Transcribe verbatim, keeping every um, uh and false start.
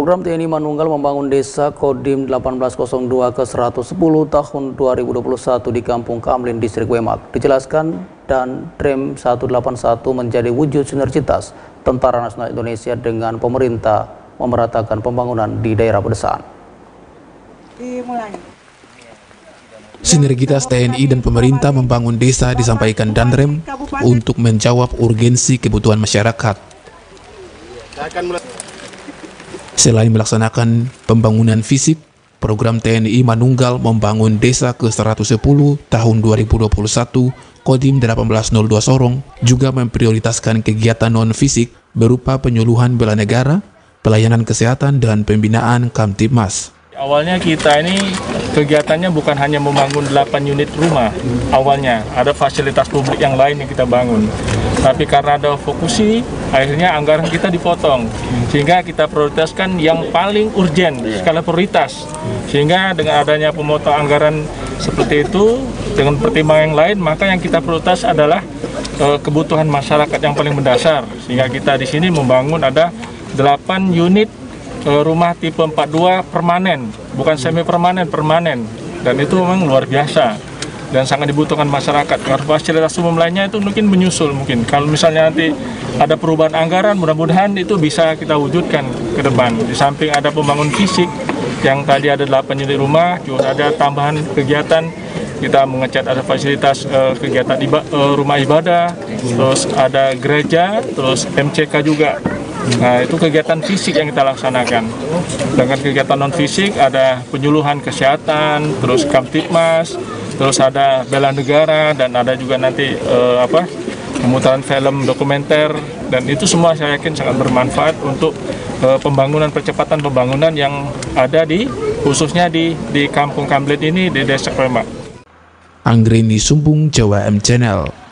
Program T N I Manunggal membangun desa Kodim delapan belas nol dua ke seratus sepuluh tahun dua ribu dua puluh satu di Kampung Kamlin, Distrik Wemak dijelaskan dan D R E M seratus delapan puluh satu menjadi wujud sinergitas Tentara Nasional Indonesia dengan pemerintah memeratakan pembangunan di daerah pedesaan. Sinergitas T N I dan pemerintah membangun desa disampaikan dan D R E M untuk menjawab urgensi kebutuhan masyarakat. Selain melaksanakan pembangunan fisik, program T N I Manunggal membangun desa ke seratus sepuluh tahun dua ribu dua puluh satu Kodim delapan belas nol dua Sorong juga memprioritaskan kegiatan non-fisik berupa penyuluhan bela negara, pelayanan kesehatan, dan pembinaan Kamtibmas. Awalnya kita ini kegiatannya bukan hanya membangun delapan unit rumah, awalnya ada fasilitas publik yang lain yang kita bangun. Tapi karena ada fokusi, akhirnya anggaran kita dipotong. Sehingga kita prioritaskan yang paling urgen, skala prioritas. Sehingga dengan adanya pemotong anggaran seperti itu, dengan pertimbangan yang lain, maka yang kita prioritas adalah e, kebutuhan masyarakat yang paling mendasar. Sehingga kita di sini membangun ada delapan unit rumah tipe empat puluh dua permanen, bukan semi permanen, permanen. Dan itu memang luar biasa dan sangat dibutuhkan masyarakat. Karena fasilitas umum lainnya itu mungkin menyusul mungkin. Kalau misalnya nanti ada perubahan anggaran, mudah-mudahan itu bisa kita wujudkan ke depan. Di samping ada pembangunan fisik yang tadi ada delapan unit rumah, juga ada tambahan kegiatan. Kita mengecat ada fasilitas uh, kegiatan iba, uh, rumah ibadah, terus ada gereja, terus M C K juga. Nah, itu kegiatan fisik yang kita laksanakan. Dengan kegiatan non fisik ada penyuluhan kesehatan, terus Kamtibmas, terus ada bela negara, dan ada juga nanti eh, apa pemutaran film dokumenter, dan itu semua saya yakin sangat bermanfaat untuk eh, pembangunan percepatan pembangunan yang ada di khususnya di di Kampung Kamlin ini di Desa Wemak. Anggreni Sumbung, Jawa M Channel.